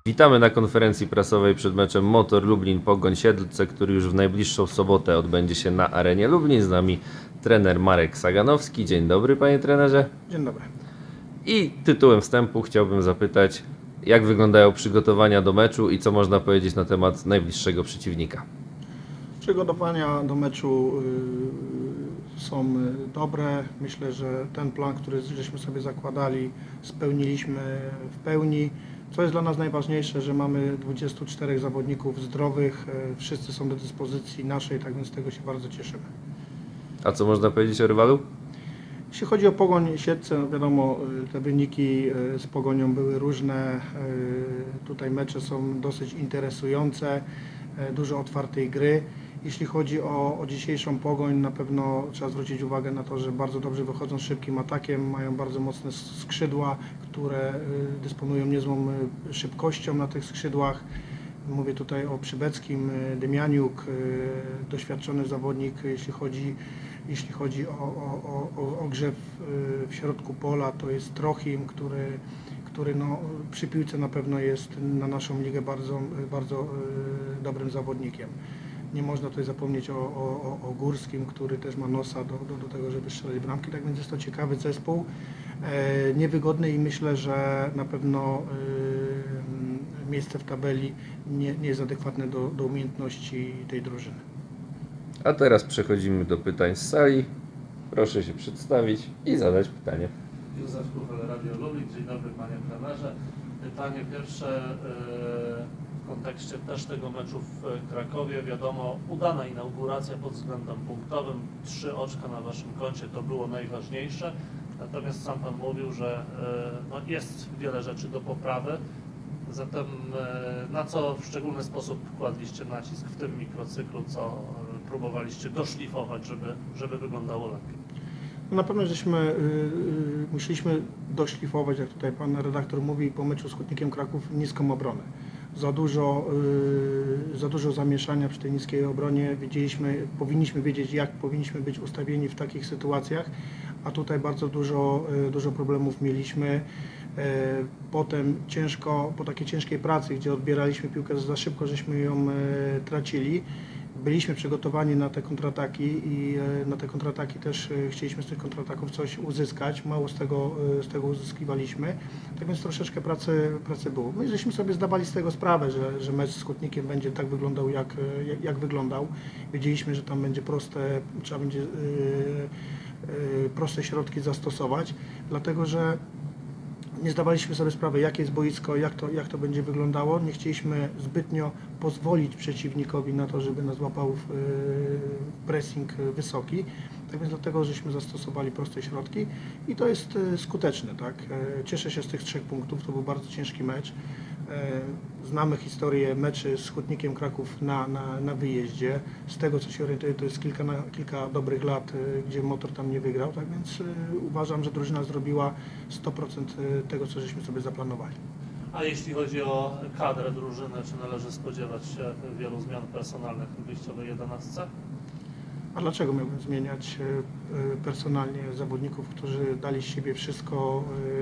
Witamy na konferencji prasowej przed meczem Motor Lublin-Pogoń Siedlce, który już w najbliższą sobotę odbędzie się na arenie Lublin. Z nami trener Marek Saganowski. Dzień dobry, panie trenerze. Dzień dobry. I tytułem wstępu chciałbym zapytać, jak wyglądają przygotowania do meczu i co można powiedzieć na temat najbliższego przeciwnika? Przygotowania do meczu są dobre. Myślę, że ten plan, który żeśmy sobie zakładali, spełniliśmy w pełni. Co jest dla nas najważniejsze, że mamy 24 zawodników zdrowych, wszyscy są do dyspozycji naszej, tak więc z tego się bardzo cieszymy. A co można powiedzieć o rywalu? Jeśli chodzi o Pogoń Siedlce, no wiadomo, te wyniki z Pogonią były różne. Tutaj mecze są dosyć interesujące, dużo otwartej gry. Jeśli chodzi o dzisiejszą Pogoń, na pewno trzeba zwrócić uwagę na to, że bardzo dobrze wychodzą szybkim atakiem, mają bardzo mocne skrzydła, które dysponują niezłą szybkością na tych skrzydłach. Mówię tutaj o Przybeckim, Dymianiuk, doświadczony zawodnik, jeśli chodzi o grze w środku pola, to jest Trochim, który no, przy piłce na pewno jest na naszą ligę bardzo dobrym zawodnikiem. Nie można tutaj zapomnieć o Górskim, który też ma nosa do tego, żeby strzelać bramki, tak więc jest to ciekawy zespół, niewygodny i myślę, że na pewno miejsce w tabeli nie jest adekwatne do umiejętności tej drużyny. A teraz przechodzimy do pytań z sali. Proszę się przedstawić i zadać pytanie. Józef Kuchel, Radio Lublin. Dzień dobry, panie trenerze. Pytanie pierwsze w kontekście też tego meczu w Krakowie. Wiadomo, udana inauguracja pod względem punktowym. 3 oczka na waszym koncie to było najważniejsze. Natomiast sam pan mówił, że no, jest wiele rzeczy do poprawy. Zatem na co w szczególny sposób kładliście nacisk w tym mikrocyklu, co próbowaliście doszlifować, żeby wyglądało lepiej? Na pewno musieliśmy doszlifować, jak tutaj pan redaktor mówi, po meczu z Hutnikiem Kraków, niską obronę. Za dużo zamieszania przy tej niskiej obronie. Powinniśmy wiedzieć, jak powinniśmy być ustawieni w takich sytuacjach, a tutaj bardzo dużo problemów mieliśmy. Potem po takiej ciężkiej pracy, gdzie odbieraliśmy piłkę za szybko, żeśmy ją tracili. Byliśmy przygotowani na te kontrataki i na te kontrataki też chcieliśmy z tych kontrataków coś uzyskać. Mało z tego uzyskiwaliśmy, tak więc troszeczkę pracy było. My żeśmy sobie zdawali z tego sprawę, że mecz z Hutnikiem będzie tak wyglądał, jak wyglądał. Wiedzieliśmy, że tam trzeba będzie proste środki zastosować, dlatego że nie zdawaliśmy sobie sprawy, jakie jest boisko, jak to będzie wyglądało. Nie chcieliśmy zbytnio pozwolić przeciwnikowi na to, żeby nas łapał w pressing wysoki. Tak więc dlatego, żeśmy zastosowali proste środki i to jest skuteczne. Tak? Cieszę się z tych 3 punktów, to był bardzo ciężki mecz. Znamy historię meczy z Hutnikiem Kraków na wyjeździe. Z tego, co się orientuję, to jest kilka dobrych lat, gdzie Motor tam nie wygrał, tak więc uważam, że drużyna zrobiła 100% tego, co żeśmy sobie zaplanowali. A jeśli chodzi o kadrę drużyny, czy należy spodziewać się wielu zmian personalnych w wyjściowej 11? A dlaczego miałbym zmieniać personalnie zawodników, którzy dali z siebie wszystko,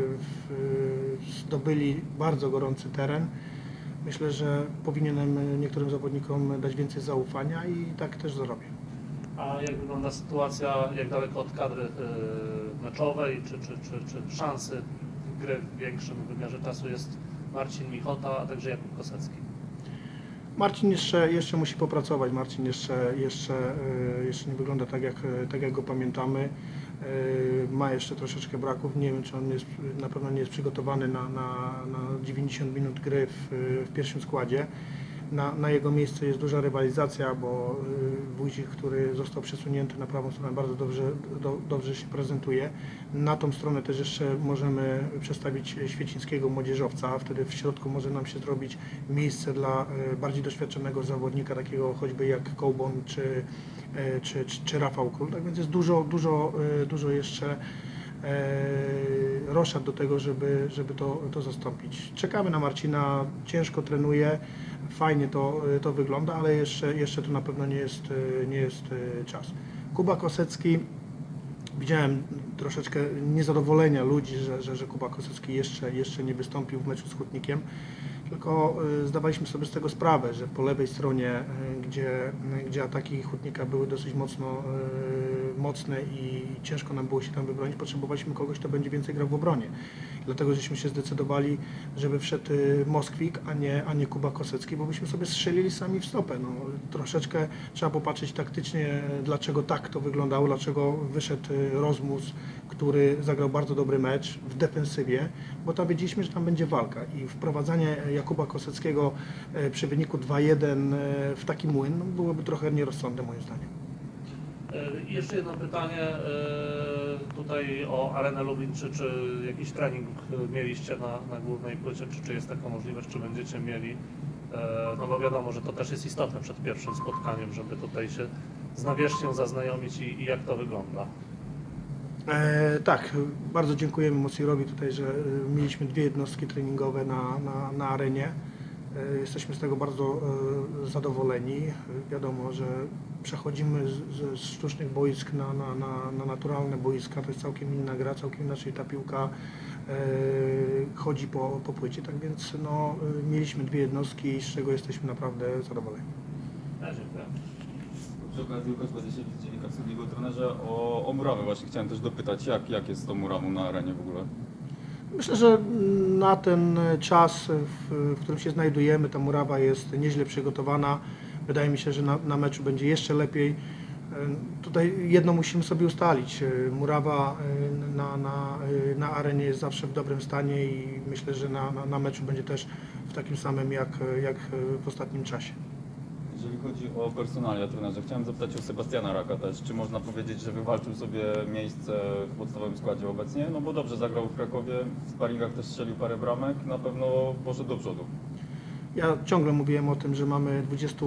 zdobyli bardzo gorący teren? Myślę, że powinienem niektórym zawodnikom dać więcej zaufania i tak też zrobię. A jak wygląda sytuacja, jak daleko od kadry meczowej, czy szansy gry w większym wymiarze czasu jest Marcin Michota, a także Jakub Kosecki? Marcin jeszcze musi popracować. Marcin jeszcze nie wygląda tak jak go pamiętamy. Ma jeszcze troszeczkę braków. Nie wiem, czy on na pewno nie jest przygotowany na 90 minut gry w pierwszym składzie. Na jego miejsce jest duża rywalizacja, bo Wójcik, który został przesunięty na prawą stronę, bardzo dobrze się prezentuje. Na tą stronę też jeszcze możemy przestawić Świecińskiego młodzieżowca, wtedy w środku może nam się zrobić miejsce dla bardziej doświadczonego zawodnika, takiego choćby jak Kołbon czy Rafał Król. Tak więc jest dużo jeszcze roszad do tego, żeby to zastąpić. Czekamy na Marcina, ciężko trenuje, fajnie to wygląda, ale jeszcze to na pewno nie jest czas. Kuba Kosecki, widziałem troszeczkę niezadowolenia ludzi, że Kuba Kosecki jeszcze nie wystąpił w meczu z Hutnikiem. tylko zdawaliśmy sobie z tego sprawę, że po lewej stronie, gdzie ataki Hutnika były dosyć mocne i ciężko nam było się tam wybronić, potrzebowaliśmy kogoś, kto będzie więcej grał w obronie. Dlatego żeśmy się zdecydowali, żeby wszedł Moskwik, a nie Kuba Kosecki, bo byśmy sobie strzelili sami w stopę. No, troszeczkę trzeba popatrzeć taktycznie, dlaczego tak to wyglądało, dlaczego wyszedł Rozmus, który zagrał bardzo dobry mecz w defensywie, bo tam wiedzieliśmy, że tam będzie walka i wprowadzanie Jakuba Koseckiego przy wyniku 2-1 w taki młyn no, byłoby trochę nierozsądne moim zdaniem. Jeszcze jedno pytanie tutaj o Arenę Lublin, czy jakiś trening mieliście na głównej płycie, czy jest taka możliwość, czy będziecie mieli? No bo wiadomo, że to też jest istotne przed pierwszym spotkaniem, żeby tutaj się z nawierzchnią zaznajomić i jak to wygląda. Tak, bardzo dziękujemy Mocirowi tutaj, że mieliśmy 2 jednostki treningowe na arenie. Jesteśmy z tego bardzo zadowoleni. Wiadomo, że przechodzimy ze sztucznych boisk na naturalne boiska. To jest całkiem inna gra, całkiem inaczej ta piłka chodzi po płycie. Tak więc no, mieliśmy 2 jednostki, z czego jesteśmy naprawdę zadowoleni. Dziękuję. Przy okazji Łukasz Badysiewicz, dziennikarz Studiego, trenerze, o murawę właśnie chciałem też dopytać, jak jest z tą murawą na arenie w ogóle? Myślę, że na ten czas, w którym się znajdujemy, ta murawa jest nieźle przygotowana. Wydaje mi się, że na meczu będzie jeszcze lepiej. Tutaj jedno musimy sobie ustalić. Murawa na arenie jest zawsze w dobrym stanie i myślę, że na meczu będzie też w takim samym jak w ostatnim czasie. Jeżeli chodzi o personalia trenerze, chciałem zapytać o Sebastiana Raka też. Czy można powiedzieć, że wywalczył sobie miejsce w podstawowym składzie obecnie? No bo dobrze zagrał w Krakowie, w sparingach też strzelił parę bramek, na pewno poszedł do przodu. Ja ciągle mówiłem o tym, że mamy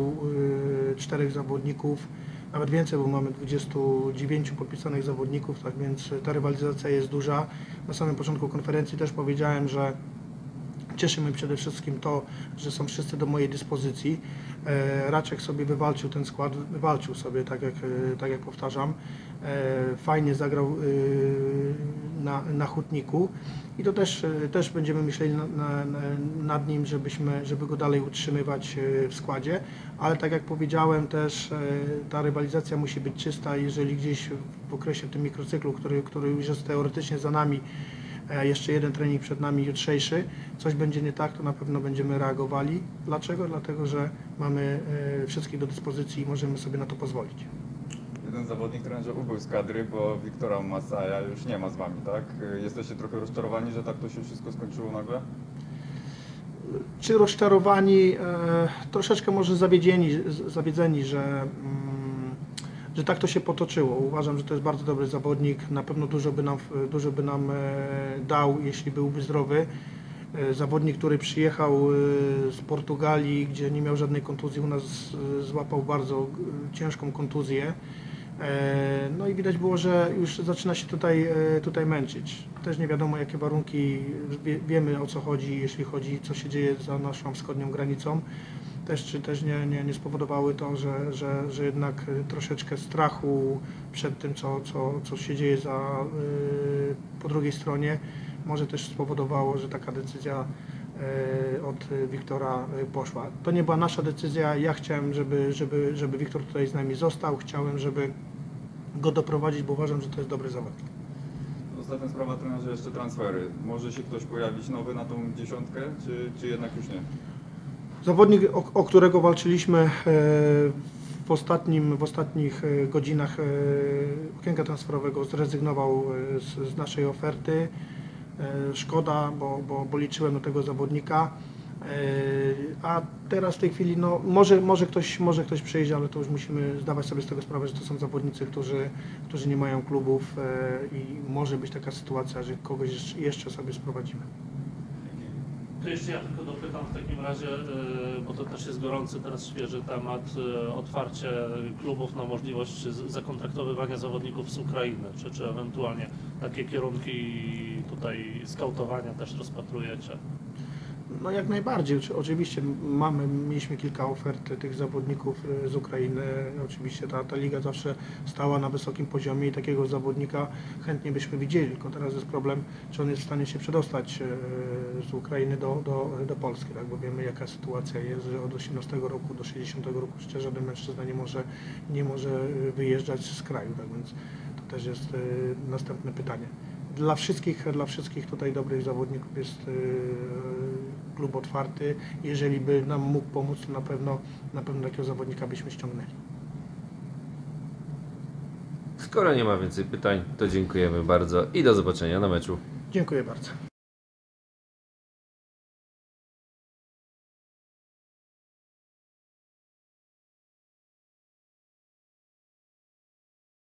24 zawodników, nawet więcej, bo mamy 29 podpisanych zawodników, tak więc ta rywalizacja jest duża. Na samym początku konferencji też powiedziałem, że cieszy mnie przede wszystkim to, że są wszyscy do mojej dyspozycji. Raczek sobie wywalczył ten skład, wywalczył sobie, tak jak powtarzam. Fajnie zagrał na Hutniku i to też będziemy myśleli nad nim, żeby go dalej utrzymywać w składzie, ale tak jak powiedziałem też ta rywalizacja musi być czysta, jeżeli gdzieś w okresie tym mikrocyklu, który już jest teoretycznie za nami, jeszcze jeden trening przed nami jutrzejszy, coś będzie nie tak, to na pewno będziemy reagowali. Dlaczego? Dlatego, że mamy wszystkich do dyspozycji i możemy sobie na to pozwolić. Jeden zawodnik trenerze ubył z kadry, bo Wiktora Masaja już nie ma z wami, tak? Jesteście trochę rozczarowani, że tak to się wszystko skończyło nagle? Czy rozczarowani, troszeczkę może zawiedzeni, że tak to się potoczyło. Uważam, że to jest bardzo dobry zawodnik, na pewno dużo by nam dał, jeśli byłby zdrowy. Zawodnik, który przyjechał z Portugalii, gdzie nie miał żadnej kontuzji, u nas złapał bardzo ciężką kontuzję. No i widać było, że już zaczyna się tutaj męczyć. Też nie wiadomo jakie warunki, wiemy o co chodzi, jeśli chodzi co się dzieje za naszą wschodnią granicą. Czy też nie spowodowały to, że jednak troszeczkę strachu przed tym, co się dzieje po drugiej stronie, może też spowodowało, że taka decyzja od Wiktora poszła. To nie była nasza decyzja, ja chciałem, żeby Wiktor tutaj z nami został, chciałem, żeby go doprowadzić, bo uważam, że to jest dobry zawodnik. Ostatnia sprawa, trenerze, jeszcze transfery. Może się ktoś pojawić nowy na tą dziesiątkę, czy jednak już nie? Zawodnik, o którego walczyliśmy w ostatnich godzinach okienka transferowego, zrezygnował z naszej oferty. Szkoda, bo liczyłem na tego zawodnika. A teraz w tej chwili no, może ktoś przyjdzie, ale to już musimy zdawać sobie z tego sprawę, że to są zawodnicy, którzy nie mają klubów i może być taka sytuacja, że kogoś jeszcze sobie sprowadzimy. To jeszcze ja tylko dopytam w takim razie, bo to też jest gorący, teraz świeży temat, otwarcie klubów na możliwość zakontraktowywania zawodników z Ukrainy, czy ewentualnie takie kierunki tutaj skautowania też rozpatrujecie? No jak najbardziej. Oczywiście mieliśmy kilka ofert tych zawodników z Ukrainy. Oczywiście ta liga zawsze stała na wysokim poziomie i takiego zawodnika chętnie byśmy widzieli. Tylko teraz jest problem, czy on jest w stanie się przedostać z Ukrainy do Polski, tak? Bo wiemy jaka sytuacja jest, że od 18 roku do 60 roku przecież żaden mężczyzna nie może wyjeżdżać z kraju, tak? Więc to też jest następne pytanie. Dla wszystkich tutaj dobrych zawodników jest klub otwarty. Jeżeli by nam mógł pomóc, to na pewno takiego zawodnika byśmy ściągnęli. Skoro nie ma więcej pytań, to dziękujemy bardzo i do zobaczenia na meczu. Dziękuję bardzo.